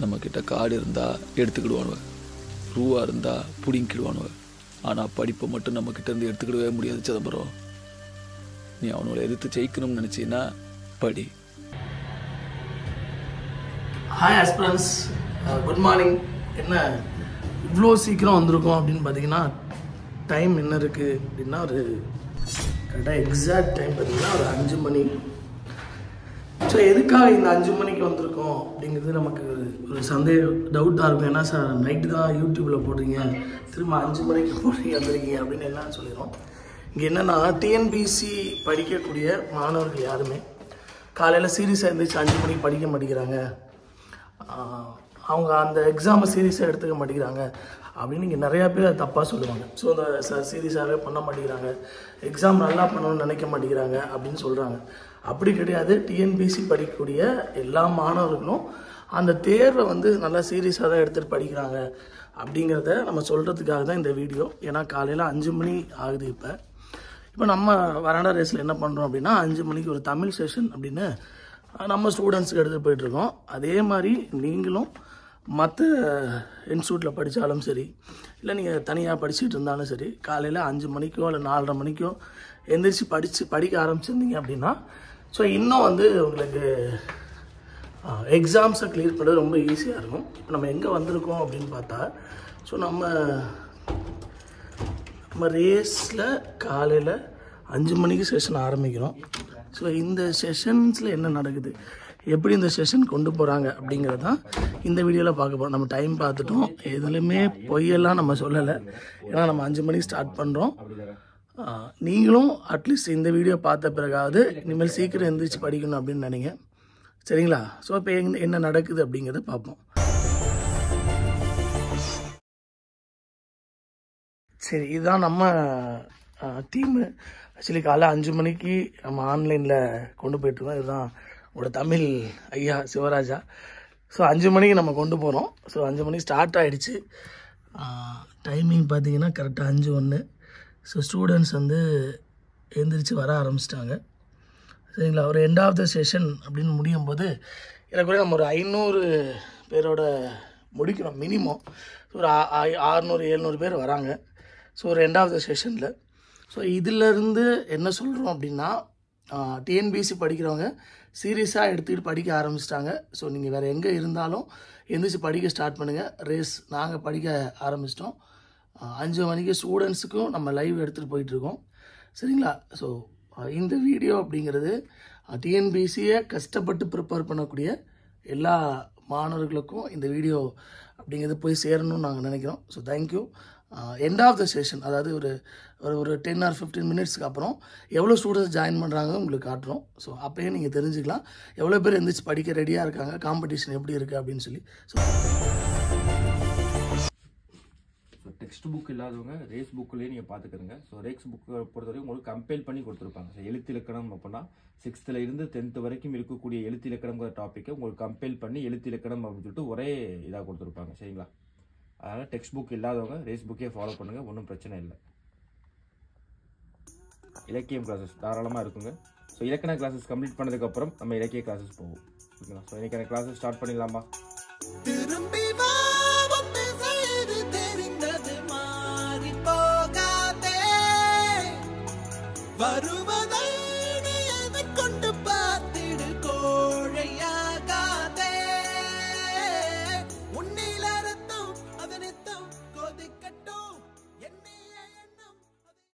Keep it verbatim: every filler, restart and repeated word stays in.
நம்மக்கிட்ட காடு இருந்தால் எடுத்துக்கிடுவானுவ, ரூபா இருந்தால் பிடிங்கிடுவானுவ. ஆனால் படிப்பை மட்டும் நம்மக்கிட்ட இருந்து எடுத்துக்கிடவே முடியாது சிதம்பரம். நீ அவனோட எதிர்த்து ஜெயிக்கணும்னு நினச்சின்னா படி. Hi aspirants, good morning. என்ன இவ்வளோ சீக்கிரம் வந்திருக்கோம் அப்படின்னு பார்த்தீங்கன்னா, டைம் என்ன இருக்குது அப்படின்னா, ஒரு கரெக்டாக எக்ஸாக்ட் டைம் பார்த்தீங்கன்னா ஒரு அஞ்சு மணி. ஸோ எதுக்காக இந்த அஞ்சு மணிக்கு வந்திருக்கோம் அப்படிங்கிறது நமக்கு ஒரு சந்தேகம், டவுட்டாக இருக்கும். ஏன்னா சார் நைட்டு தான் யூடியூப்பில் போடுறீங்க, திரும்ப அஞ்சு மணிக்கு போடுறீங்க வந்துருக்கீங்க அப்படின்னு என்னன்னு சொல்லிடுறோம். இங்கே என்னென்னா, டிஎன்பிசி படிக்கக்கூடிய மாணவர்கள் யாருமே காலையில் சீரியஸாக இருந்துச்சு அஞ்சு மணிக்கு படிக்க மாட்டேங்கிறாங்க, அவங்க அந்த எக்ஸாமை சீரியஸாக எடுத்துக்க மாட்டேங்கிறாங்க அப்படின்னு இங்கே நிறையா பேர் அது தப்பாக சொல்லுவாங்க. ஸோ அந்த சார் சீரியஸாகவே பண்ண மாட்டேங்கிறாங்க, எக்ஸாம் நல்லா பண்ணணும்னு நினைக்க மாட்டேங்கிறாங்க அப்படின்னு சொல்கிறாங்க. அப்படி கிடையாது. டிஎன்பிசி படிக்கக்கூடிய எல்லா மாணவர்களும் அந்த தேர்வை வந்து நல்லா சீரியஸாக தான் எடுத்துகிட்டு படிக்கிறாங்க அப்படிங்கிறத நம்ம சொல்கிறதுக்காக தான் இந்த வீடியோ. ஏன்னா காலையில் அஞ்சு மணி ஆகுது. இப்போ இப்போ நம்ம வராண்டா ரேஸில் என்ன பண்ணுறோம் அப்படின்னா, அஞ்சு மணிக்கு ஒரு தமிழ் செஷன் அப்படின்னு நம்ம ஸ்டூடெண்ட்ஸுக்கு எடுத்துகிட்டு போயிட்டுருக்கோம். அதே மாதிரி நீங்களும் மற்ற இன்ஸ்டியூட்டில் படித்தாலும் சரி, இல்லை நீங்கள் தனியாக படிச்சுட்டு இருந்தாலும் சரி, காலையில் அஞ்சு மணிக்கோ இல்லை நாலரை மணிக்கோ எந்திரிச்சு படித்து படிக்க ஆரம்பிச்சிருந்தீங்க அப்படின்னா, ஸோ இன்னும் வந்து உங்களுக்கு எக்ஸாம்ஸை கிளியர் பண்ணுறது ரொம்ப ஈஸியாக இருக்கும். இப்போ நம்ம எங்கே வந்திருக்கோம் அப்படின்னு பார்த்தா, ஸோ நம்ம நம்ம ரேஸில் காலையில் அஞ்சு மணிக்கு செஷன் ஆரம்பிக்கிறோம். ஸோ இந்த செஷன்ஸில் என்ன நடக்குது, எப்படி இந்த செஷன் கொண்டு போகிறாங்க அப்படிங்கிறது தான் இந்த வீடியோவில் பார்க்க போகிறோம். நம்ம டைம் பார்த்துட்டோம், எதுலையுமே பொய்யெல்லாம் நம்ம சொல்லலை. ஏன்னா நம்ம அஞ்சு மணிக்கு ஸ்டார்ட் பண்ணுறோம். நீங்களும் அட்லீஸ்ட் இந்த வீடியோ பார்த்த பிறகாவது இனிமேல் சீக்கிரம் எந்திரிச்சு படிக்கணும் அப்படின்னு நினைங்க, சரிங்களா? ஸோ இப்போ எங்க என்ன நடக்குது அப்படிங்கிறத பார்ப்போம். சரி, இதுதான் நம்ம டீமு. ஆக்சுவலி காலைல அஞ்சு மணிக்கு நம்ம ஆன்லைனில் கொண்டு போயிட்டுருக்கோம். இதுதான் உங்களோட தமிழ் ஐயா சிவராஜா. ஸோ அஞ்சு மணிக்கு நம்ம கொண்டு போகிறோம். ஸோ அஞ்சு மணிக்கு ஸ்டார்ட் ஆகிடுச்சு. டைமிங் பார்த்தீங்கன்னா கரெக்டாக அஞ்சு ஒன்று. ஸோ ஸ்டூடெண்ட்ஸ் வந்து எழுந்திரிச்சு வர ஆரம்பிச்சிட்டாங்க, சரிங்களா? ஒரு எண்ட் ஆஃப் த செஷன் அப்படின்னு முடியும் போது எனக்கு நம்ம ஒரு ஐநூறு பேரோட முடிக்கணும் மினிமம். ஒரு ஆறுநூறு எழுநூறு பேர் வராங்க. ஸோ ஒரு எண்ட் ஆஃப் த செஷனில் ஸோ இதிலேருந்து என்ன சொல்கிறோம் அப்படின்னா, டிஎன்பிசி படிக்கிறவங்க சீரியஸாக எடுத்துக்கிட்டு படிக்க ஆரம்பிச்சிட்டாங்க. ஸோ நீங்கள் வேறு எங்கே இருந்தாலும் எந்திரிச்சு படிக்க ஸ்டார்ட் பண்ணுங்கள். ரேஸ் நாங்கள் படிக்க ஆரம்பிச்சிட்டோம். அஞ்சு மணிக்கு ஸ்டூடெண்ட்ஸுக்கும் நம்ம லைவ் எடுத்துகிட்டு போயிட்டுருக்கோம், சரிங்களா? ஸோ இந்த வீடியோ அப்படிங்கிறது டிஎன்பிசியை கஷ்டப்பட்டு ப்ரிப்பேர் பண்ணக்கூடிய எல்லா மாணவர்களுக்கும் இந்த வீடியோ அப்படிங்கிறது போய் சேரணும்னு நாங்கள் நினைக்கிறோம். So thank you. End of the session, அதாவது ஒரு ஒரு டென் ஆர் ஃபிஃப்டீன் மினிட்ஸ்க்கு அப்புறம் எவ்வளோ ஸ்டூடெண்ட்ஸ் ஜாயின் பண்ணுறாங்க உங்களுக்கு காட்டுறோம். ஸோ அப்போயே நீங்கள் தெரிஞ்சுக்கலாம் எவ்வளோ பேர் எந்திரிச்சு படிக்க ரெடியாக இருக்காங்க, காம்படிஷன் எப்படி இருக்குது அப்படின்னு சொல்லி. ஸோ டெக்ஸ்ட் புக் இல்லாதவங்க ரேஸ் புக்லேயே நீங்கள் பார்த்துக்கிறங்க. ஸோ ரேஸ் புக்கை பொறுத்தவரைக்கும் உங்களுக்கு கம்பைல் பண்ணி கொடுத்துருப்பாங்க. ஸோ எழுத்து இலக்கணம் அப்படின்னா சிக்ஸ்த்தில் இருந்து டென்த்து வரைக்கும் இருக்கக்கூடிய எழுத்து இலக்கணங்கிற டாப்பிக்கை உங்களுக்கு கம்பைல் பண்ணி எழுத்து இலக்கணம் அப்படின்னு சொல்லிட்டு ஒரே இதாக கொடுத்துருப்பாங்க, சரிங்களா? அதனால் டெக்ஸ்ட் புக் இல்லாதவங்க ரேஸ் புக்கே ஃபாலோ பண்ணுங்கள், ஒன்றும் பிரச்சனை இல்லை. இலக்கியம் கிளாஸஸ் தாராளமாக இருக்குங்க. ஸோ இலக்கண கிளாஸஸ் கம்ப்ளீட் பண்ணதுக்கப்புறம் நம்ம இலக்கிய கிளாஸஸ் போவோம், ஓகேங்களா? ஸோ இன்றைக்கான கிளாஸஸ் ஸ்டார்ட் பண்ணிடலாமா?